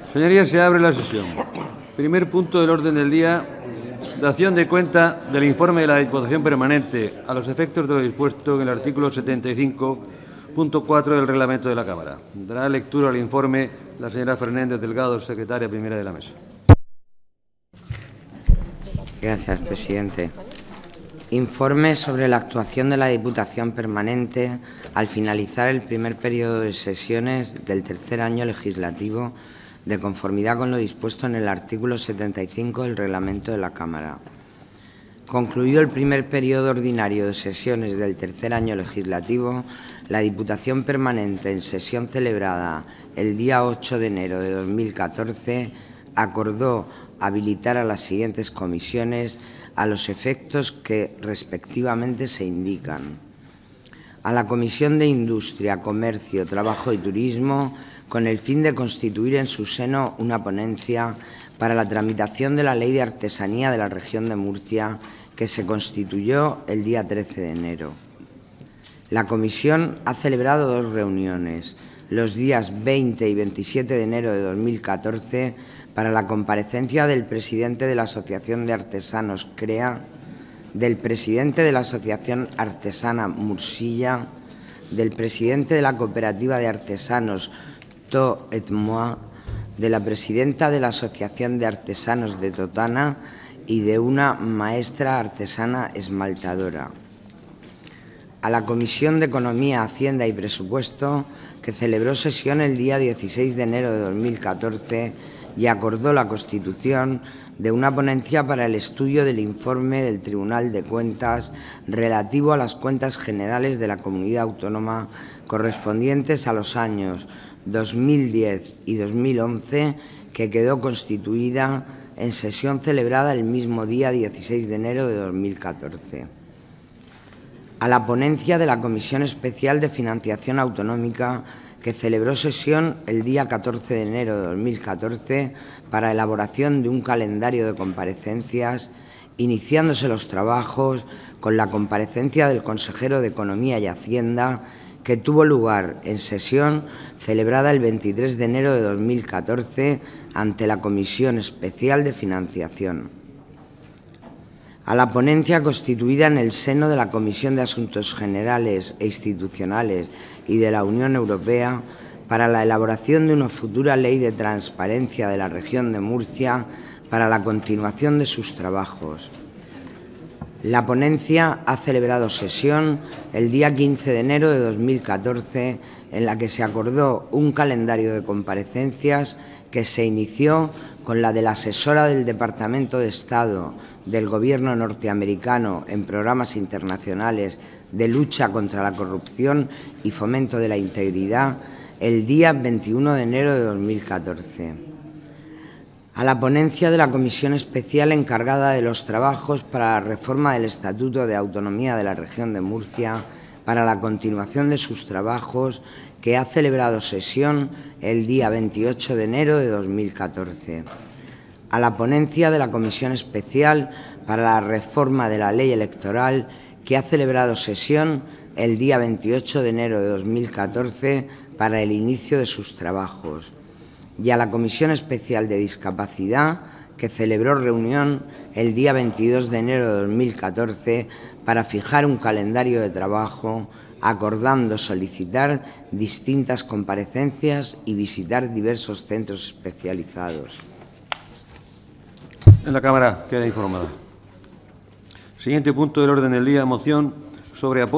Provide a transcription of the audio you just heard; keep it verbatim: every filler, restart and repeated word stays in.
Señorías, se abre la sesión. Primer punto del orden del día, dación de cuenta del informe de la Diputación Permanente a los efectos de lo dispuesto en el artículo setenta y cinco punto cuatro del reglamento de la Cámara. Dará lectura al informe la señora Fernández Delgado, secretaria primera de la Mesa. Gracias, presidente. Informe sobre la actuación de la Diputación Permanente al finalizar el primer periodo de sesiones del tercer año legislativo, de conformidad con lo dispuesto en el artículo setenta y cinco del reglamento de la Cámara. Concluido el primer periodo ordinario de sesiones del tercer año legislativo, la Diputación Permanente, en sesión celebrada el día ocho de enero de dos mil catorce, acordó habilitar a las siguientes comisiones a los efectos que respectivamente se indican. A la Comisión de Industria, Comercio, Trabajo y Turismo, con el fin de constituir en su seno una ponencia para la tramitación de la Ley de Artesanía de la Región de Murcia, que se constituyó el día trece de enero. La comisión ha celebrado dos reuniones, los días veinte y veintisiete de enero de dos mil catorce, para la comparecencia del presidente de la Asociación de Artesanos CREA, del presidente de la Asociación Artesana Mursilla, del presidente de la Cooperativa de Artesanos To et Moi, de la presidenta de la Asociación de Artesanos de Totana y de una maestra artesana esmaltadora. A la Comisión de Economía, Hacienda y Presupuesto, que celebró sesión el día dieciséis de enero de dos mil catorce y acordó la constitución de una ponencia para el estudio del informe del Tribunal de Cuentas relativo a las cuentas generales de la Comunidad Autónoma correspondientes a los años dos mil diez y dos mil once, que quedó constituida en sesión celebrada el mismo día dieciséis de enero de dos mil catorce. A la ponencia de la Comisión Especial de Financiación Autonómica, que celebró sesión el día catorce de enero de dos mil catorce para elaboración de un calendario de comparecencias, iniciándose los trabajos con la comparecencia del consejero de Economía y Hacienda, que tuvo lugar en sesión celebrada el veintitrés de enero de dos mil catorce ante la Comisión Especial de Financiación. A la ponencia constituida en el seno de la Comisión de Asuntos Generales e Institucionales y de la Unión Europea para la elaboración de una futura ley de transparencia de la región de Murcia para la continuación de sus trabajos. La ponencia ha celebrado sesión el día quince de enero de dos mil catorce, en la que se acordó un calendario de comparecencias que se inició con la de la asesora del Departamento de Estado del Gobierno norteamericano en programas internacionales de lucha contra la corrupción y fomento de la integridad, el día veintiuno de enero de dos mil catorce. A la ponencia de la Comisión Especial encargada de los trabajos para la reforma del Estatuto de Autonomía de la Región de Murcia para la continuación de sus trabajos, que ha celebrado sesión el día veintiocho de enero de dos mil catorce. A la ponencia de la Comisión Especial para la reforma de la Ley Electoral, que ha celebrado sesión el día veintiocho de enero de dos mil catorce para el inicio de sus trabajos. Y a la Comisión Especial de Discapacidad, que celebró reunión el día veintidós de enero de dos mil catorce para fijar un calendario de trabajo, acordando solicitar distintas comparecencias y visitar diversos centros especializados. En la Cámara queda informada. Siguiente punto del orden del día, moción sobre apoyo